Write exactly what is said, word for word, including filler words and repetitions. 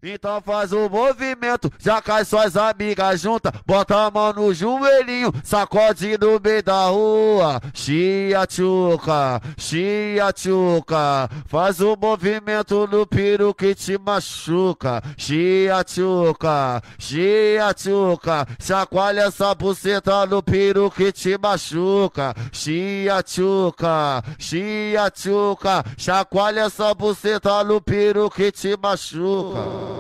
Então faz o movimento, já cai suas amigas juntas, bota a mão no joelhinho, sacode no meio da rua. Chia tchuca, chia tchuca, faz o movimento no piro que te machuca. Chia tchuca, chia tchuca, chacoalha essa buceta no piro que te machuca. Chia tchuca, chia tchuca, chacoalha essa buceta no piro que te machuca.